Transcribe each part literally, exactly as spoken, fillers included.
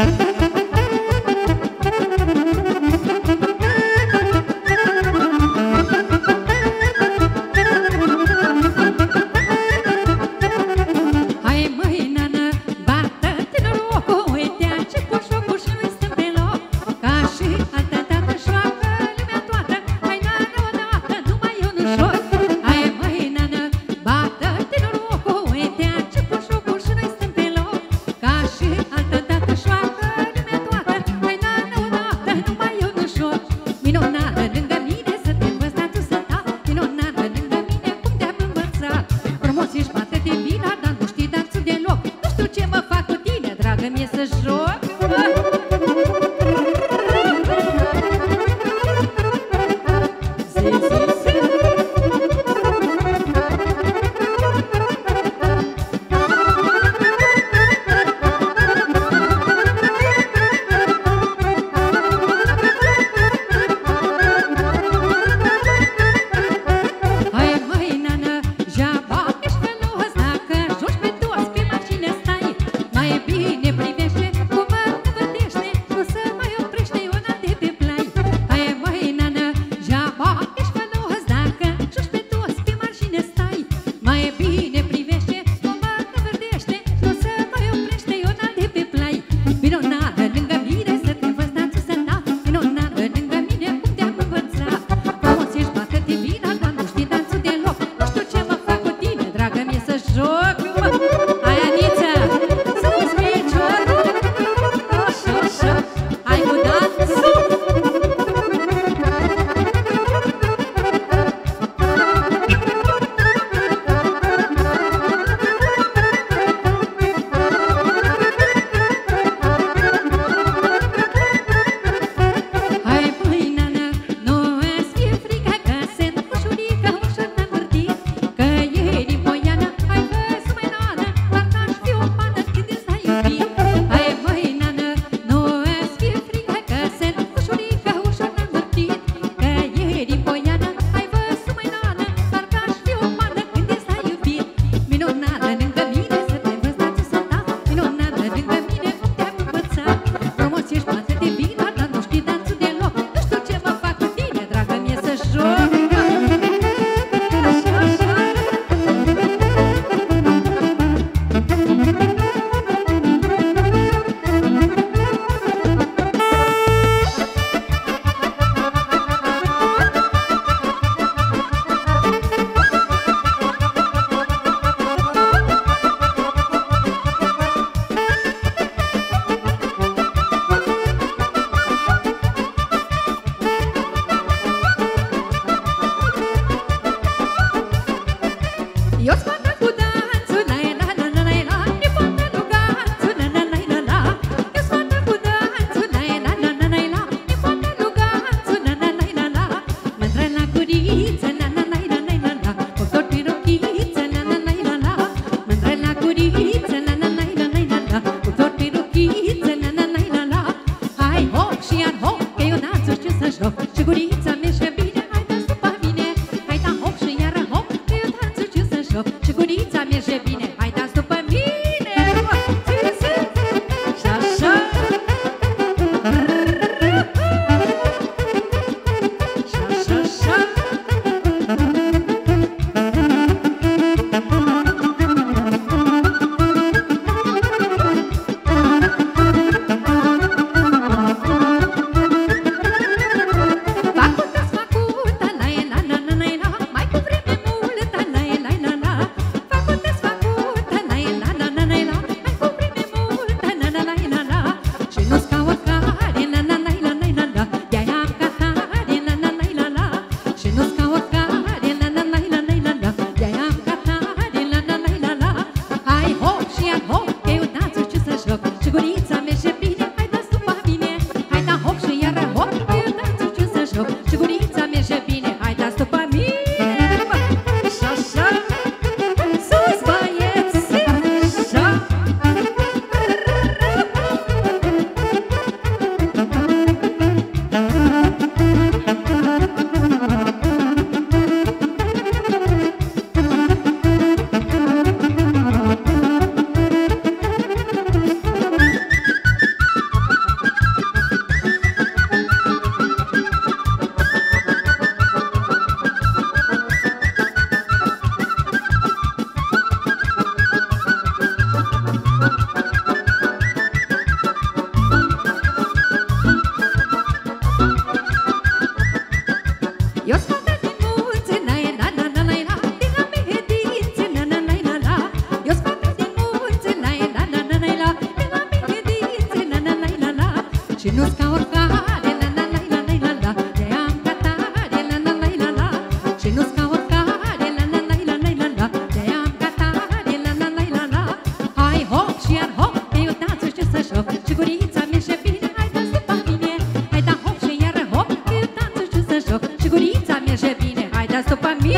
Mai bine privește cum mă Și nu-ți ca oricare, la la la la la la la, te-am ca tare, la la la la la. Și nu-ți ca oricare, la la la la la la la, te-am ca tare, la la la la la. Hai hop și iar hop, că eu danțul știu să joc, și gurița mi-e bine, hai da după mine. Hai da hop și iar hop, că eu danțul știu să joc, și gurița mi-e bine, hai da după mine.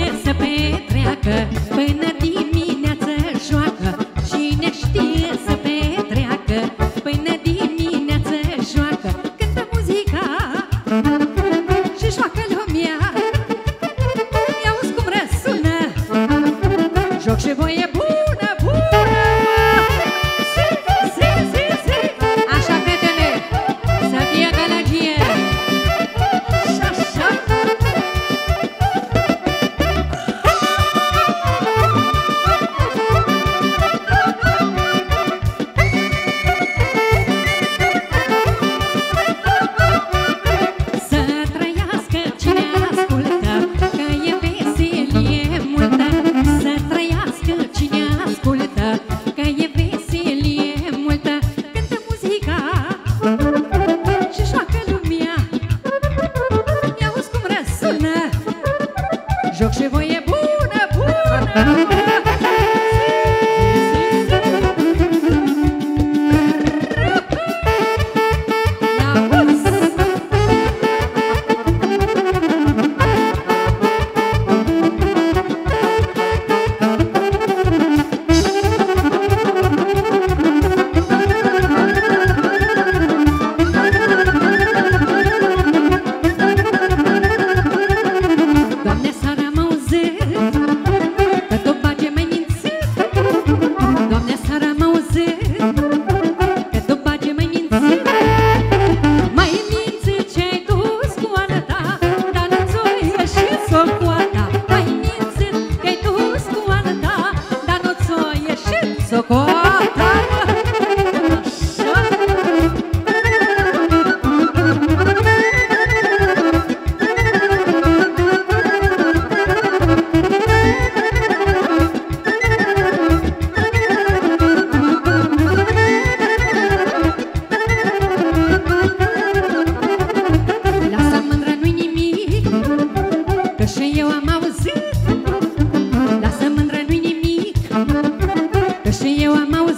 Până dimineață joacă, cine știe să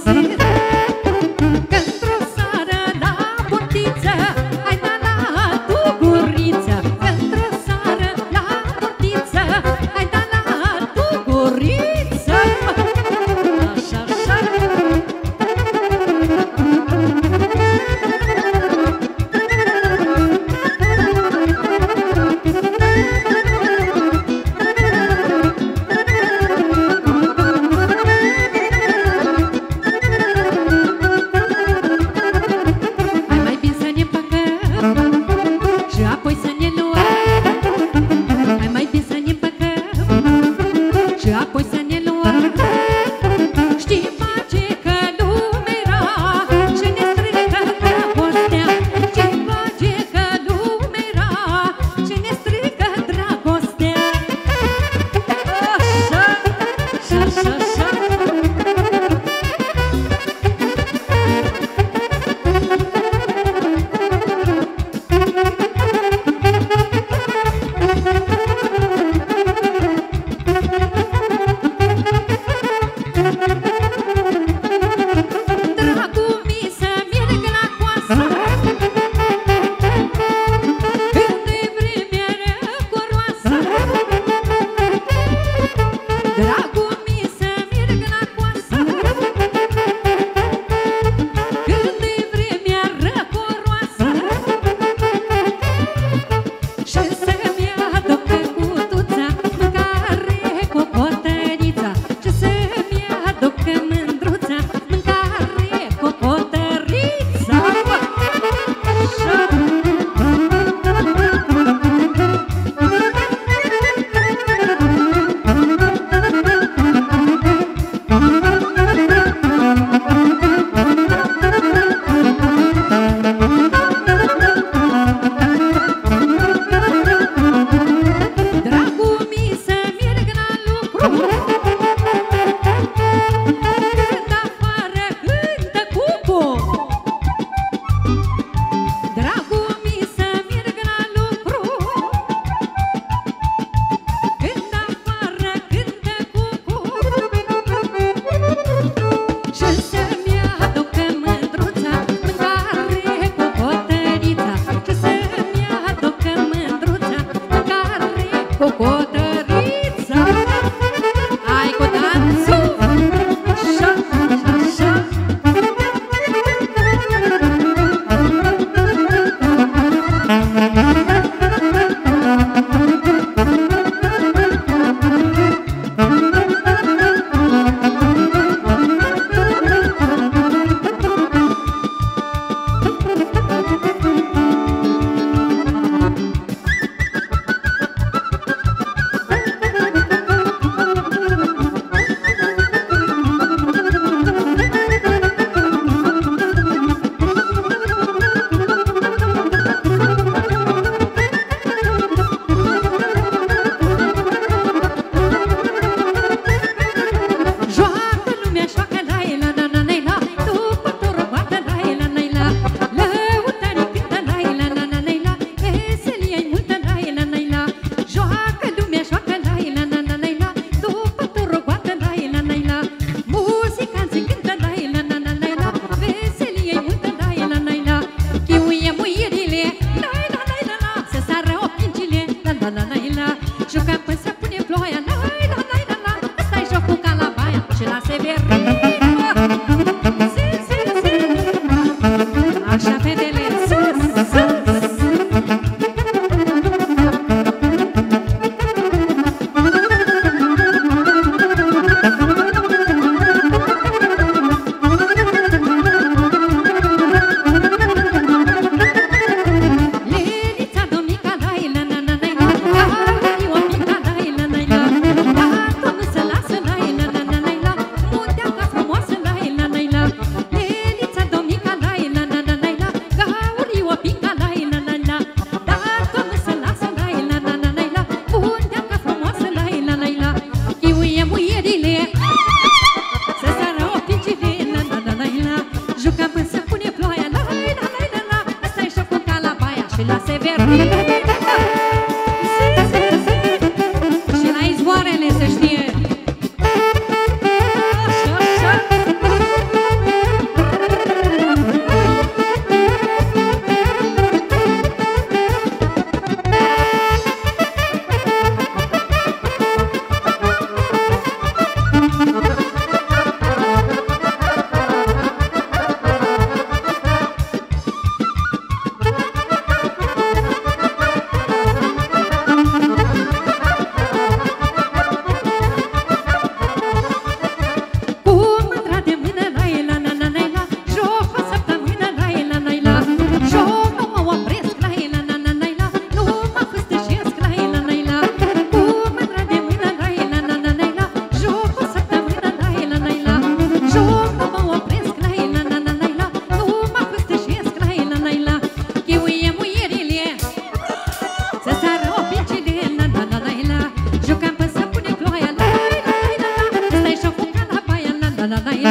Cotărița, hai cu dansul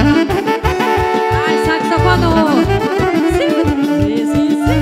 Hai, saxofonul! Si, si, si.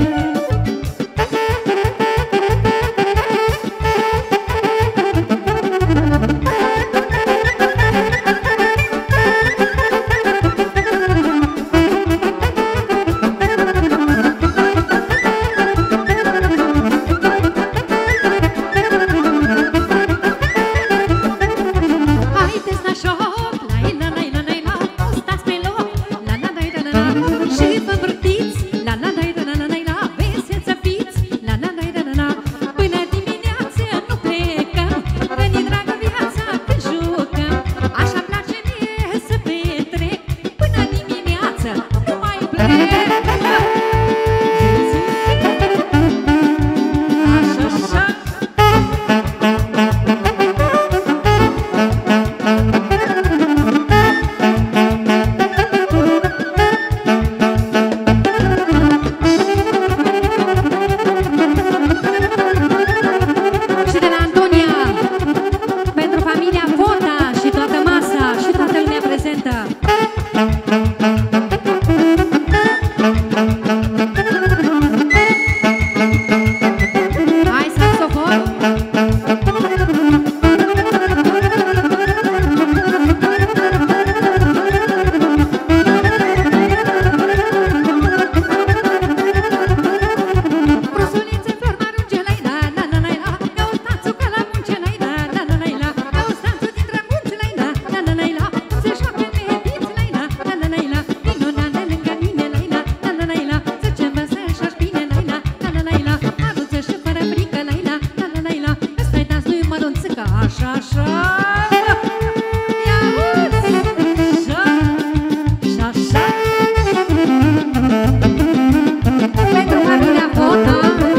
Haideți la șoc, la la la la la la, stați pe loc, la la la la la la, și vă învârtiți, la la la la la la la, veseli să fiți, la la la la la la, până dimineață nu plecăm, că-ni dragă viața când jucăm, așa place mie să petrec, până dimineață nu mai plec. Așa, așa. Și de la Antonia, pentru familia Vota și toată masa și toată lumea prezentă. Hai, saxofon! Brusulițe flori mărunce, la la la la la la, căutați-o ca la munce, la la la la la la, căutați-o dintre munți, la la la la la la, se joacă fetiți, la la la la la la, vino la la lângă mine, la la la la la la, zicem bă să-și bine, la la la la la la, arunță și fără frică, la la la la la la, ăsta-i dans lui mărunțică, așa, așa. Ia uzi, așa, și așa. Pentru familia Vota.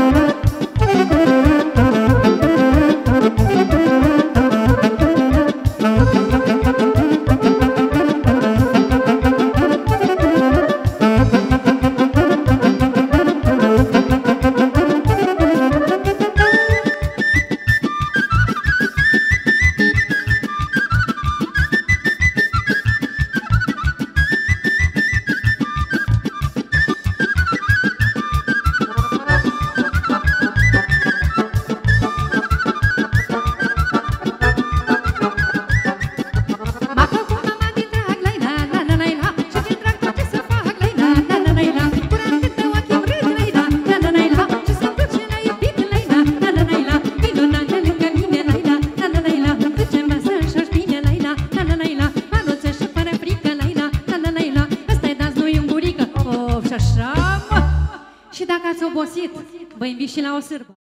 M-a făcut mama din drag, la la la la la la, și din drag tot ce să fac, la la la la la la, curând cât de ochii râd, la la la la la, și să-mi duce la iubit, la la la la la la, vino la la lângă mine, la la la la la la, zicem bă să-și bine, la la la la la la, arunță și fără frică, la la la la la la, ăsta-i dans lui în gurică, of, și așa, mă. Și dacă ați obosit, vă invit și la o sârbă.